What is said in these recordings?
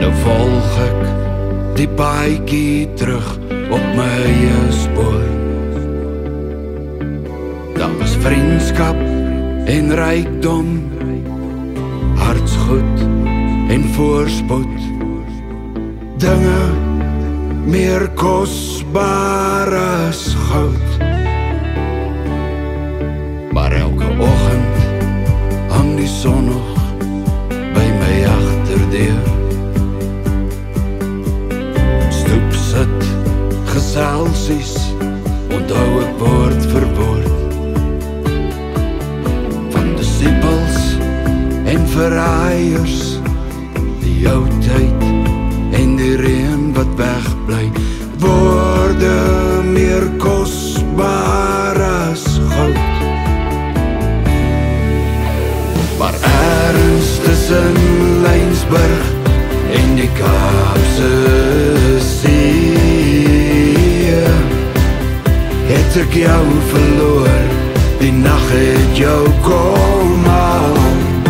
Nou volg ek die paadjie terug op my eie spoor. Daar was vriendskap en rykdom, hartsgoed en voorspoed, dinge meer kosbaar as goud. Maar elke oggend hang die son nog by my agterdeur. Stoep sit, geselsies, onthou ek woord vir woord, van disippels en verraaiers, die oudheid en die reën wat wegbly, woorde meer kosbaar as goud. Maar ergens tussen Lynsburg en die Kaapse See het ek jou verloor, die nag het jou kom haal.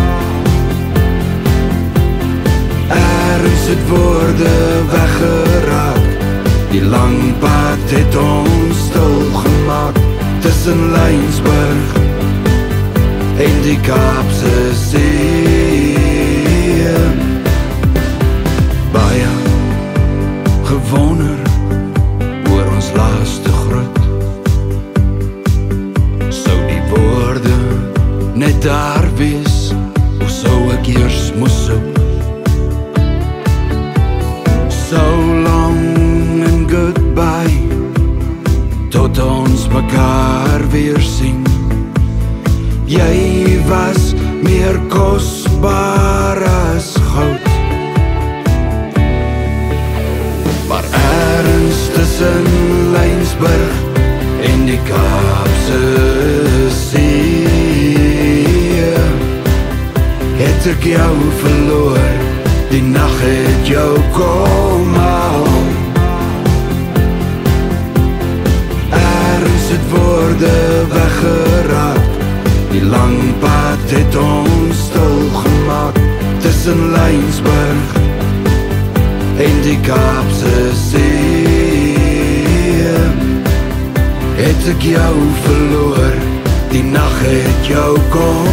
Ergens het woorde weggeraak, die lang pad het ons stil gemaak, tussen Lynsburg en die Kaapse See. Baie gewonder oor ons laaste groet, sou die woorde net daar wees, of sou ek eers moes soek? So long and goodbye, tot ons mekaar weer sien. Jy was meer kosbaar as goud. Maar ergens tussen Lynsburg en die Kaapse See het ek jou verloor, die nag het jou kom haal. Ergens het woorde weggeraak, die lang pad het ons stil gemaak, tussen Lynsburg en die Kaapse See het ek jou verloor, die nag het jou kom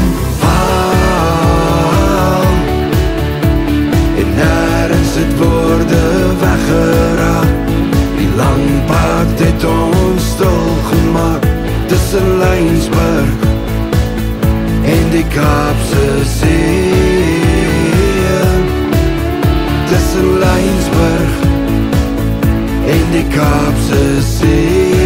haal. En ergens het woorde weggeraak, die lang pad het ons stil gemaak, tussen Lynsburg en die Kaapse See. Tussen Lynsburg en die Kaapse See.